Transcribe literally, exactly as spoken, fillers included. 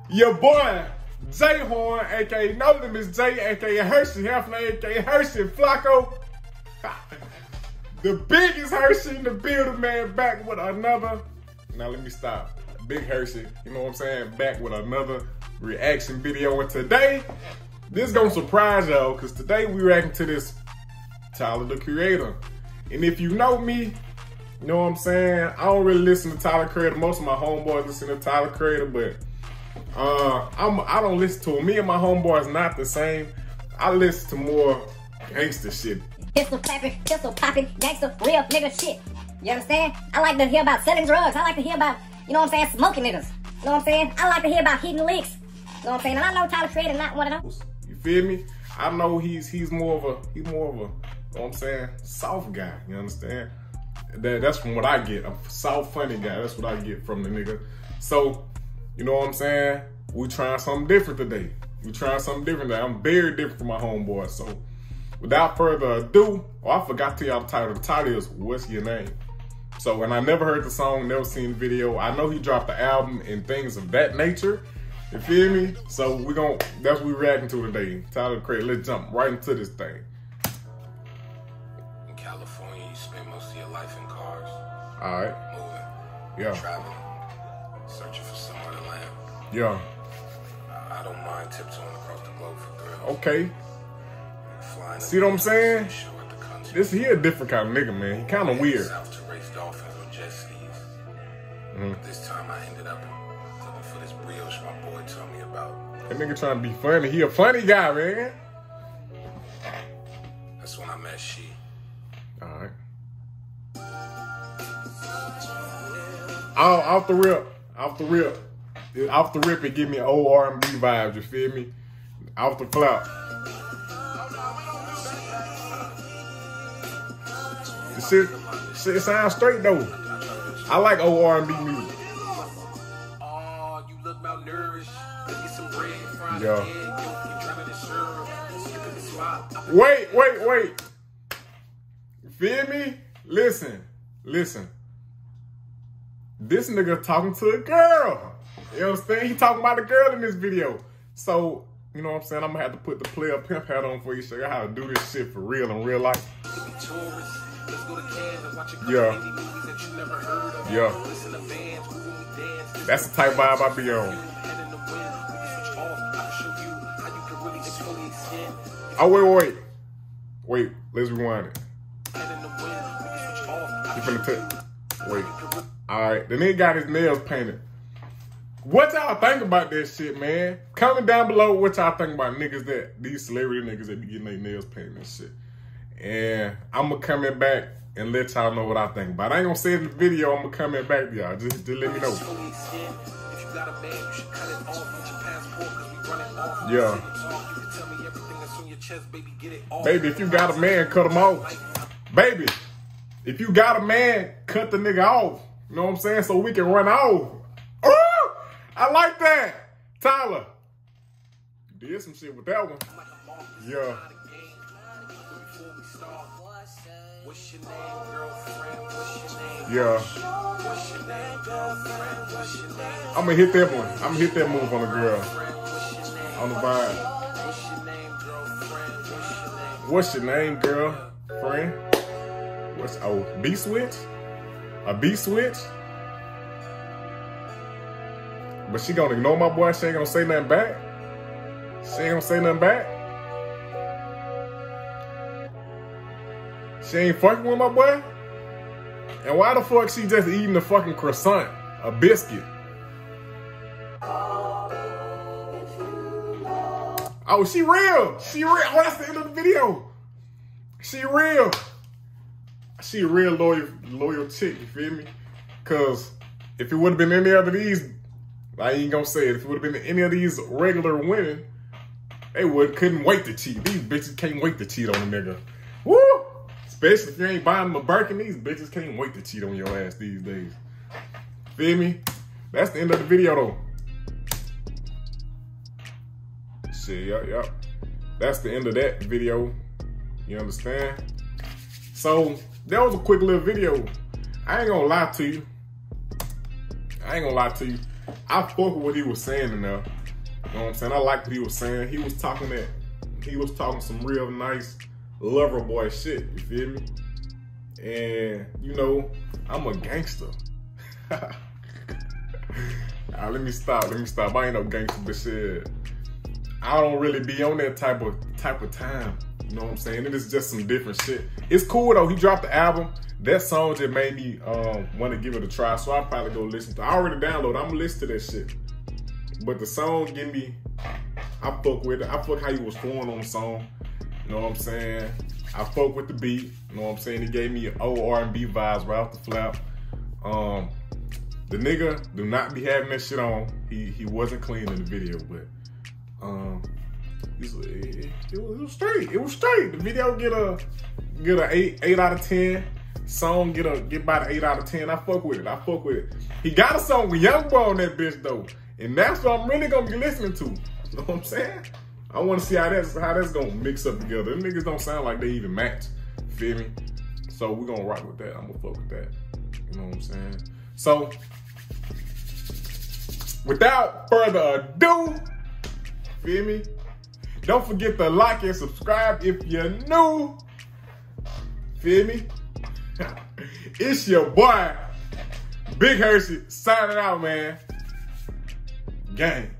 Your boy, Jay Horn, aka No Limits J, aka Hershey Hefner, aka Hershey Flacco. The biggest Hershey in the building, man, back with another. Now let me stop. Big Hershey, you know what I'm saying? Back with another reaction video. And today, this gonna surprise y'all, because today we reacting to this Tyler, the Creator. And if you know me, you know what I'm saying? I don't really listen to Tyler Creator. Most of my homeboys listen to Tyler Creator, but uh, I'm, I don't listen to him. Me and my homeboys not the same. I listen to more gangster shit. Pistol clapping, pistol popping, gangster, real nigga shit. You understand? I like to hear about selling drugs. I like to hear about, you know what I'm saying, smoking niggas. You know what I'm saying? I like to hear about hitting licks. You know what I'm saying? And I know Tyler Creator not one of those. You feel me? I know he's he's more of a he's more of a, you know what I'm saying, soft guy. You understand? That that's from what I get. A soft, funny guy. That's what I get from the nigga. So, you know what I'm saying? We trying something different today. We trying something different today. I'm very different from my homeboy. So, without further ado, oh, I forgot to tell y'all the title. The title is What's Your Name? So, and I never heard the song, never seen the video. I know he dropped the album and things of that nature. You feel me? So we gon' that's what we reacting to today. Tyler Creator, let's jump right into this thing. In California, you spend most of your life in cars. Alright. Moving. Yeah. Traveling. Searching for somewhere to land. Yeah. I, I don't mind tiptoeing across the globe for thrills. Okay. Flying See what I'm saying? This This he a different kind of nigga, man. He kind of weird. South to race dolphins with jet skis. Mm-hmm. But this time I ended up looking for this brioche my boy told me about. That nigga trying to be funny. He a funny guy, man. That's when I met she. Alright. Off, off the rip. Off the rip. Off the rip, it give me old R and B vibes, you feel me? Off the flap. The shit, shit sounds straight though. I like old R and B music. Oh, you look malnourished. Get some bread, fried Yeah. egg, you drowning in syrup, skipping the spot. Wait, wait, wait. You feel me? Listen, listen. This nigga talking to a girl. You understand? He talking about a girl in this video. So, you know what I'm saying? I'm gonna have to put the player pimp hat on for you, show you how to do this shit for real in real life. Yeah. Yeah. That's the type vibe I be on. Oh, wait, wait, wait. Wait, let's rewind it. You finna take. Wait. Alright, the nigga got his nails painted. What y'all think about that shit, man? Comment down below what y'all think about niggas that, these celebrity niggas that be getting their nails painted and shit. And I'm gonna come in back and let y'all know what I think about it. I ain't gonna say it in the video, I'm gonna come in back to y'all. Just, just let me know. Yeah. Baby, if you got a man, cut him off. Baby, if you got a man, cut the nigga off. You know what I'm saying? So we can run off. Oh, I like that. Tyler, you did some shit with that one. Yeah. Yeah. I'm gonna hit that one. I'm gonna hit that move on the girl. On the vibe. What's your name, girl? Friend? What's, oh, B-switch? A B-switch? But she gonna ignore my boy? She ain't gonna say nothing back? She ain't gonna say nothing back? She ain't fucking with my boy? And why the fuck she just eating a fucking croissant? A biscuit? Oh, she real. She real. Oh, that's the end of the video. She real. She a real loyal, loyal chick, you feel me? Cause if it would have been any other these, I ain't gonna say it, if it would have been any of these regular women, they would couldn't wait to cheat. These bitches can't wait to cheat on a nigga. Woo! Especially if you ain't buying them a Birkin, these bitches can't wait to cheat on your ass these days. Feel me? That's the end of the video though. Shit, yup, yup. That's the end of that video. You understand? So, that was a quick little video. I ain't gonna lie to you. I ain't gonna lie to you. I fuck with what he was saying in there. You know what I'm saying? I like what he was saying. He was talking that, he was talking some real nice lover boy shit, you feel me? And, you know, I'm a gangster. Right, let me stop, let me stop. I ain't no gangster, but shit, I don't really be on that type of type of time. You know what I'm saying? It is just some different shit. It's cool though, he dropped the album. That song just made me um, want to give it a try, so I'll probably go listen to it. I already downloaded, I'm gonna listen to that shit. But the song give me, I fuck with it. I fuck how he was flowing on the song. You know what I'm saying? I fuck with the beat. You know what I'm saying? He gave me old R and B vibes right off the flap. Um, the nigga do not be having that shit on. He he wasn't clean in the video, but um, it, it, it, was, it was straight. It was straight. The video get a get a eight eight out of ten. Song get a get about an eight out of ten. I fuck with it. I fuck with it. He got a song with Young Boy on that bitch though, and that's what I'm really gonna be listening to. You know what I'm saying? I want to see how that's how that's gonna mix up together. Them niggas don't sound like they even match. Feel me? So we gonna rock with that. I'm gonna fuck with that. You know what I'm saying? So without further ado, feel me? Don't forget to like and subscribe if you're new. Feel me? It's your boy, Big Hershey, signing out, man. Gang.